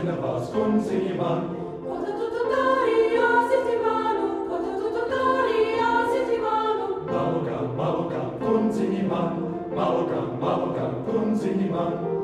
zina vas kundziņi man. Ko tu darīji, sirdi manu, ko tu darīji, sirdi manu. Malukam, malukam, kundziņi man, malukam, malukam, kundziņi man.